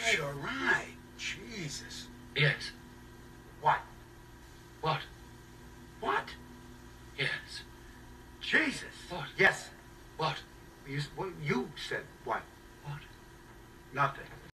right, all right. Jesus. Yes. What? What? What? Yes. Jesus. What? Yes. What? You said what? What? Nothing.